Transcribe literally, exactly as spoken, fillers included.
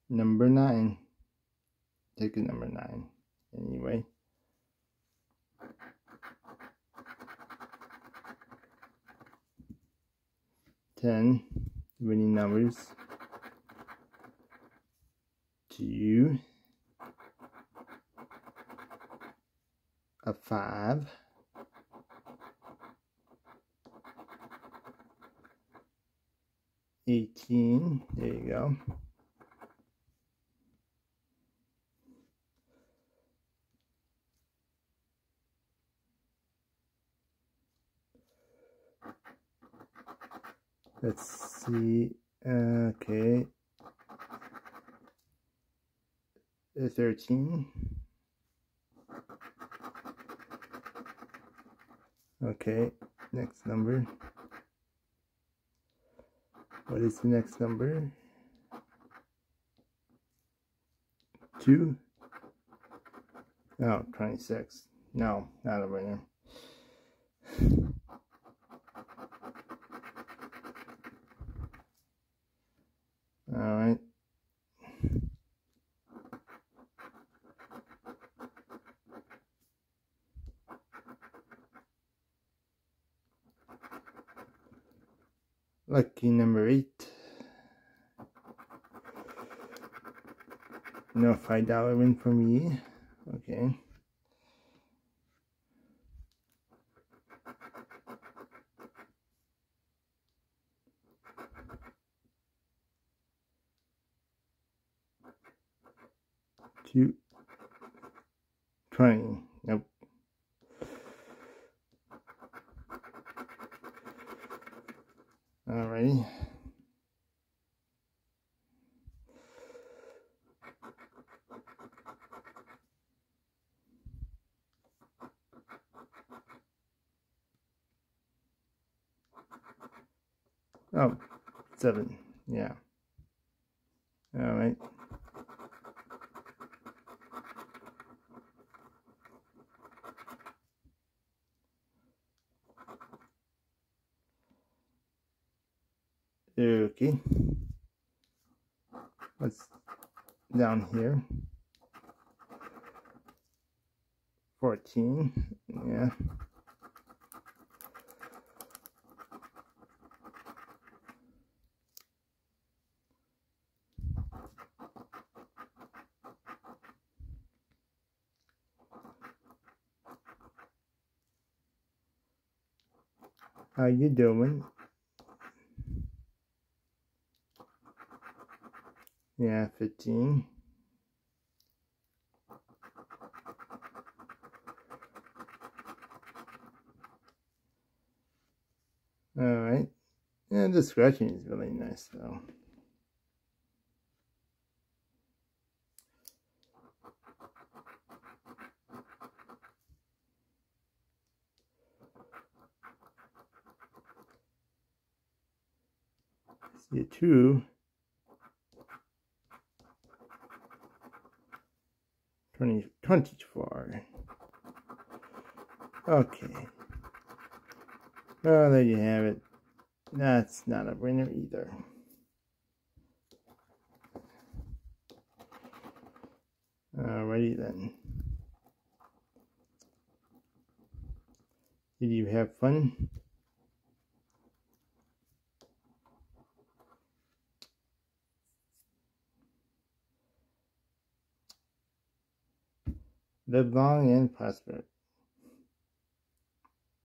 Number nine. Ticket number nine. Anyway. ten. Winning numbers. Two. A five. eighteen. There you go. Let's see. Okay. thirteen. Okay. Next number. What is the next number? Two. Oh, twenty-six. No, not a winner. All right. Lucky number eight. No five dollar win for me. Okay. Two. Twenty. Nope. Alrighty. Oh, seven. Yeah. All right. Okay. What's down here? fourteen. Yeah. How you doing? Yeah, fifteen. All right. And the scratching is really nice though. See a two. twenty, twenty-four. Okay. Oh, there you have it. That's not a winner either. Alrighty then. Did you have fun? Live long and prosper.